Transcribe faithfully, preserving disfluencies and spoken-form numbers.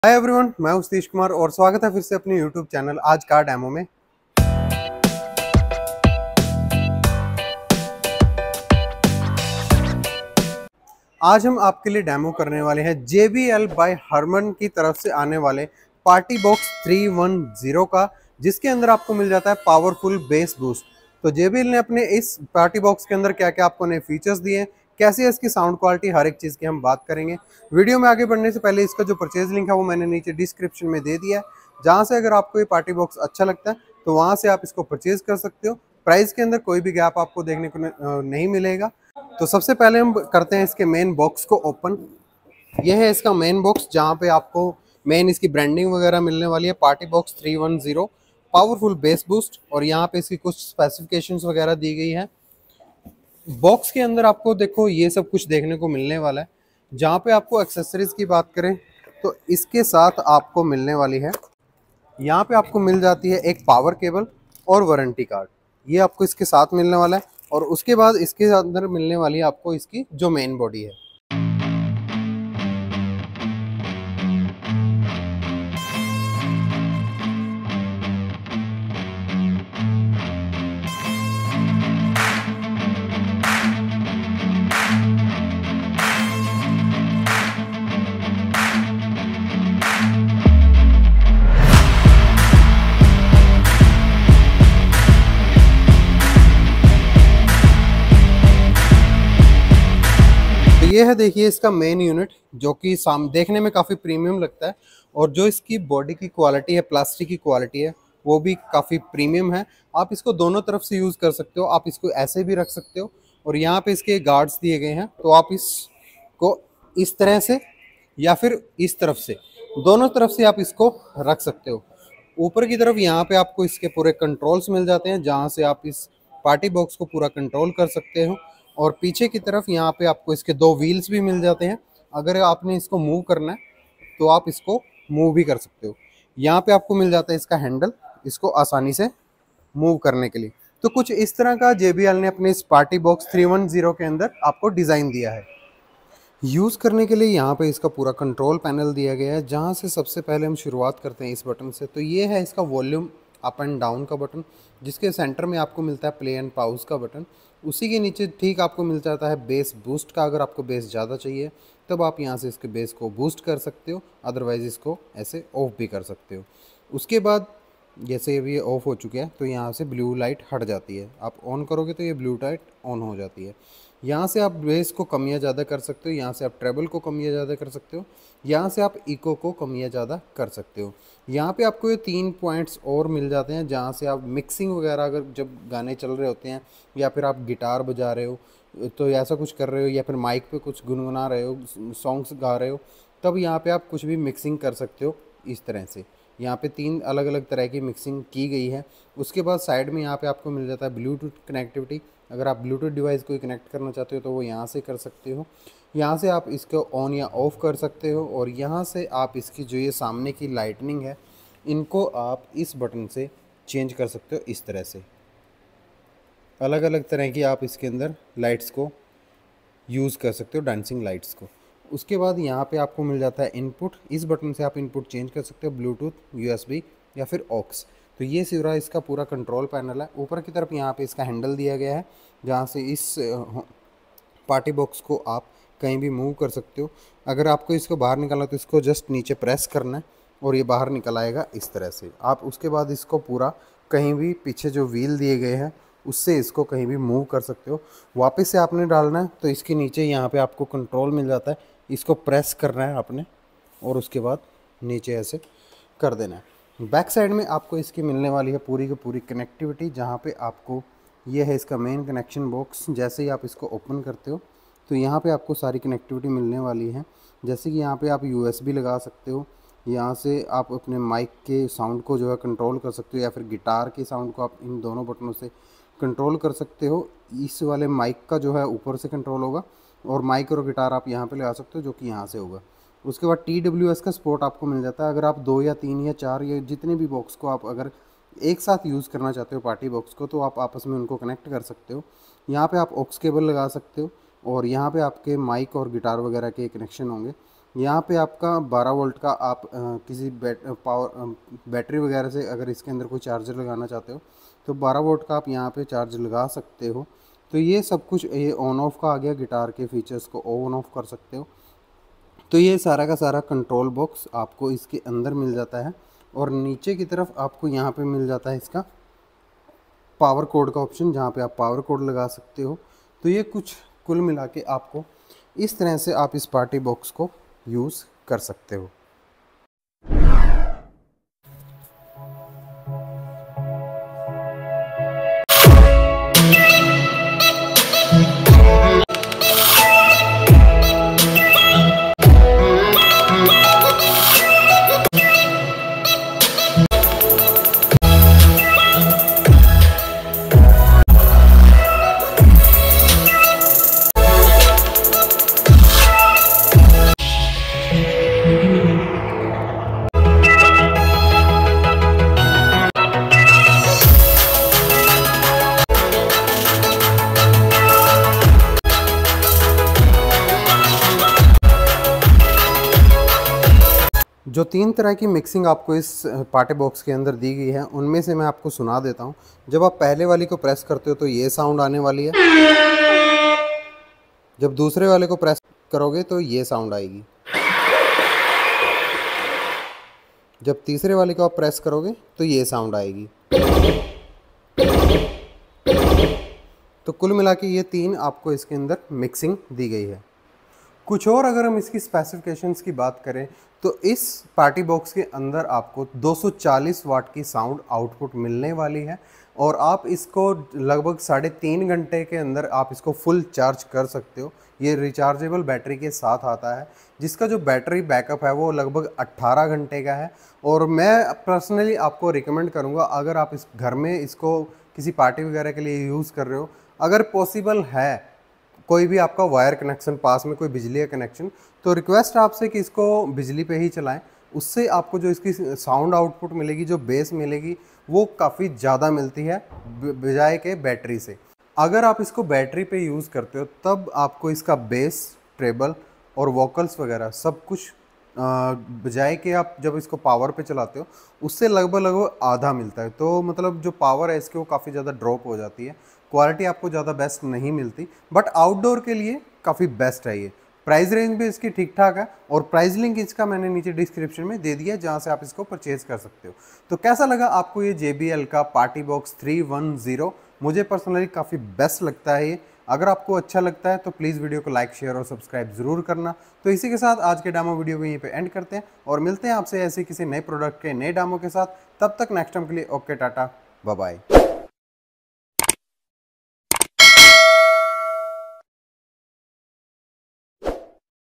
Hi everyone, मैं हूं सतीश कुमार और स्वागत है फिर से अपने यूट्यूब चैनल आज कार डेमो में। आज हम आपके लिए डेमो करने वाले हैं J B L by Harman की तरफ से आने वाले party box three one zero का, जिसके अंदर आपको मिल जाता है पावरफुल बेस बूस्ट। तो जे बी एल ने अपने इस पार्टी बॉक्स के अंदर क्या क्या आपको नए फीचर्स दिए हैं, कैसी है इसकी साउंड क्वालिटी, हर एक चीज़ की हम बात करेंगे। वीडियो में आगे बढ़ने से पहले इसका जो परचेज लिंक है वो मैंने नीचे डिस्क्रिप्शन में दे दिया है, जहाँ से अगर आपको ये पार्टी बॉक्स अच्छा लगता है तो वहाँ से आप इसको परचेज कर सकते हो। प्राइस के अंदर कोई भी गैप आपको देखने को नहीं मिलेगा। तो सबसे पहले हम करते हैं इसके मेन बॉक्स को ओपन। ये है इसका मेन बॉक्स, जहाँ पे आपको मेन इसकी ब्रांडिंग वगैरह मिलने वाली है, party box three one zero powerful bass boost, और यहाँ पे इसकी कुछ स्पेसिफिकेशंस वगैरह दी गई है। बॉक्स के अंदर आपको देखो ये सब कुछ देखने को मिलने वाला है। जहाँ पे आपको एक्सेसरीज की बात करें तो इसके साथ आपको मिलने वाली है, यहाँ पे आपको मिल जाती है एक पावर केबल और वारंटी कार्ड, ये आपको इसके साथ मिलने वाला है। और उसके बाद इसके अंदर मिलने वाली है आपको इसकी जो मेन बॉडी है। ये है देखिए इसका मेन यूनिट, जो कि साम देखने में काफ़ी प्रीमियम लगता है, और जो इसकी बॉडी की क्वालिटी है, प्लास्टिक की क्वालिटी है, वो भी काफ़ी प्रीमियम है। आप इसको दोनों तरफ से यूज़ कर सकते हो, आप इसको ऐसे भी रख सकते हो, और यहाँ पे इसके गार्ड्स दिए गए हैं, तो आप इसको इस तरह से या फिर इस तरफ से, दोनों तरफ से आप इसको रख सकते हो। ऊपर की तरफ यहाँ पे आपको इसके पूरे कंट्रोल्स मिल जाते हैं, जहाँ से आप इस पार्टी बॉक्स को पूरा कंट्रोल कर सकते हो। और पीछे की तरफ यहाँ पे आपको इसके दो व्हील्स भी मिल जाते हैं, अगर आपने इसको मूव करना है तो आप इसको मूव भी कर सकते हो। यहाँ पे आपको मिल जाता है इसका हैंडल, इसको आसानी से मूव करने के लिए। तो कुछ इस तरह का जे बी एल ने अपने इस party box three one zero के अंदर आपको डिज़ाइन दिया है। यूज़ करने के लिए यहाँ पे इसका पूरा कंट्रोल पैनल दिया गया है, जहाँ से सबसे पहले हम शुरुआत करते हैं इस बटन से। तो ये है इसका वॉल्यूम अप एंड डाउन का बटन, जिसके सेंटर में आपको मिलता है प्ले एंड पाउज का बटन। उसी के नीचे ठीक आपको मिल जाता है बेस बूस्ट का। अगर आपको बेस ज़्यादा चाहिए तब आप यहाँ से इसके बेस को बूस्ट कर सकते हो, अदरवाइज़ इसको ऐसे ऑफ भी कर सकते हो। उसके बाद जैसे अभी ये ऑफ हो चुके हैं तो यहाँ से ब्लू लाइट हट जाती है, आप ऑन करोगे तो ये ब्लू लाइट ऑन हो जाती है। यहाँ से आप बेस को कम या ज़्यादा कर सकते हो, यहाँ से आप ट्रेबल को कम या ज़्यादा कर सकते हो, यहाँ से आप इको को कम या ज़्यादा कर सकते हो। यहाँ पे आपको ये तीन पॉइंट्स और मिल जाते हैं, जहाँ से आप मिक्सिंग वगैरह अगर जब गाने चल रहे होते हैं, या फिर आप गिटार बजा रहे हो तो ऐसा कुछ कर रहे हो, या फिर माइक पे कुछ गुनगुना रहे हो, सॉन्ग्स गा रहे हो, तब यहाँ पे आप कुछ भी मिक्सिंग कर सकते हो इस तरह से। यहाँ पे तीन अलग अलग तरह की मिक्सिंग की गई है। उसके बाद साइड में यहाँ पे आपको मिल जाता है ब्लूटूथ कनेक्टिविटी। अगर आप ब्लूटूथ डिवाइस को कनेक्ट करना चाहते हो तो वो यहाँ से कर सकते हो। यहाँ से आप इसको ऑन या ऑफ़ कर सकते हो, और यहाँ से आप इसकी जो ये सामने की लाइटनिंग है, इनको आप इस बटन से चेंज कर सकते हो इस तरह से। अलग अलग तरह की आप इसके अंदर लाइट्स को यूज़ कर सकते हो, डांसिंग लाइट्स को। उसके बाद यहाँ पे आपको मिल जाता है इनपुट। इस बटन से आप इनपुट चेंज कर सकते हो, ब्लूटूथ, यूएसबी या फिर ऑक्स। तो ये सिरा इसका पूरा कंट्रोल पैनल है। ऊपर की तरफ यहाँ पे इसका हैंडल दिया गया है, जहाँ से इस पार्टी बॉक्स को आप कहीं भी मूव कर सकते हो। अगर आपको इसको बाहर निकालना तो इसको जस्ट नीचे प्रेस करना है और ये बाहर निकल आएगा इस तरह से। आप उसके बाद इसको पूरा कहीं भी पीछे जो व्हील दिए गए हैं उससे इसको कहीं भी मूव कर सकते हो। वापस से आपने डालना है तो इसके नीचे यहाँ पे आपको कंट्रोल मिल जाता है, इसको प्रेस करना है आपने और उसके बाद नीचे ऐसे कर देना है। बैक साइड में आपको इसकी मिलने वाली है पूरी की पूरी कनेक्टिविटी, जहाँ पे आपको ये है इसका मेन कनेक्शन बॉक्स। जैसे ही आप इसको ओपन करते हो तो यहाँ पे आपको सारी कनेक्टिविटी मिलने वाली है। जैसे कि यहाँ पे आप यूएसबी लगा सकते हो, यहाँ से आप अपने माइक के साउंड को जो है कंट्रोल कर सकते हो, या फिर गिटार के साउंड को आप इन दोनों बटनों से कंट्रोल कर सकते हो। इस वाले माइक का जो है ऊपर से कंट्रोल होगा, और माइक और गिटार आप यहाँ पे लगा सकते हो, जो कि यहाँ से होगा। उसके बाद टी डब्ल्यू एस का सपोर्ट आपको मिल जाता है। अगर आप दो या तीन या चार या जितने भी बॉक्स को आप अगर एक साथ यूज़ करना चाहते हो पार्टी बॉक्स को, तो आप आपस में उनको कनेक्ट कर सकते हो। यहाँ पे आप ऑक्स केबल लगा सकते हो, और यहाँ पे आपके माइक और गिटार वगैरह के कनेक्शन होंगे। यहाँ पे आपका बारह वोल्ट का आप आ, किसी बैट पावर बैटरी वगैरह से अगर इसके अंदर कोई चार्जर लगाना चाहते हो तो बारह वोल्ट का आप यहाँ पे चार्ज लगा सकते हो। तो ये सब कुछ ये ऑन ऑफ का आ गया, गिटार के फीचर्स को ऑन ऑफ कर सकते हो। तो ये सारा का सारा कंट्रोल बॉक्स आपको इसके अंदर मिल जाता है और नीचे की तरफ आपको यहाँ पे मिल जाता है इसका पावर कोड का ऑप्शन, जहाँ पे आप पावर कोड लगा सकते हो। तो ये कुछ कुल मिला के आपको इस तरह से आप इस पार्टी बॉक्स को यूज़ कर सकते हो। जो तीन तरह की मिक्सिंग आपको इस पार्टी बॉक्स के अंदर दी गई है उनमें से मैं आपको सुना देता हूँ। जब आप पहले वाली को प्रेस करते हो तो ये साउंड आने वाली है, जब दूसरे वाले को प्रेस करोगे तो ये साउंड आएगी, जब तीसरे वाले को आप प्रेस करोगे तो ये साउंड आएगी। तो कुल मिला के ये तीन आपको इसके अंदर मिक्सिंग दी गई है। कुछ और अगर हम इसकी स्पेसिफिकेशंस की बात करें तो इस पार्टी बॉक्स के अंदर आपको दो सौ चालीस वाट की साउंड आउटपुट मिलने वाली है और आप इसको लगभग साढ़े तीन घंटे के अंदर आप इसको फुल चार्ज कर सकते हो। ये रिचार्जेबल बैटरी के साथ आता है जिसका जो बैटरी बैकअप है वो लगभग अट्ठारह घंटे का है। और मैं पर्सनली आपको रिकमेंड करूँगा, अगर आप इस घर में इसको किसी पार्टी वगैरह के लिए यूज़ कर रहे हो, अगर पॉसिबल है कोई भी आपका वायर कनेक्शन पास में कोई बिजली का कनेक्शन, तो रिक्वेस्ट आपसे कि इसको बिजली पे ही चलाएं। उससे आपको जो इसकी साउंड आउटपुट मिलेगी, जो बेस मिलेगी, वो काफ़ी ज़्यादा मिलती है बजाय के बैटरी से। अगर आप इसको बैटरी पे यूज़ करते हो तब आपको इसका बेस, ट्रेबल और वोकल्स वगैरह सब कुछ बजाय के आप जब इसको पावर पे चलाते हो उससे लगभग लगभग आधा मिलता है। तो मतलब जो पावर है इसकी वो काफ़ी ज़्यादा ड्रॉप हो जाती है, क्वालिटी आपको ज़्यादा बेस्ट नहीं मिलती, बट आउटडोर के लिए काफ़ी बेस्ट है ये। प्राइस रेंज भी इसकी ठीक ठाक है और प्राइस लिंक इसका मैंने नीचे डिस्क्रिप्शन में दे दिया है जहाँ से आप इसको परचेज कर सकते हो। तो कैसा लगा आपको ये जे बी एल का party box three one zero? मुझे पर्सनली काफ़ी बेस्ट लगता है ये। अगर आपको अच्छा लगता है तो प्लीज़ वीडियो को लाइक, शेयर और सब्सक्राइब ज़रूर करना। तो इसी के साथ आज के डेमो वीडियो को यहीं पे एंड करते हैं और मिलते हैं आपसे ऐसे किसी नए प्रोडक्ट के नए डेमो के साथ। तब तक नेक्स्ट टाइम के लिए ओके, टाटा, बाय बाय।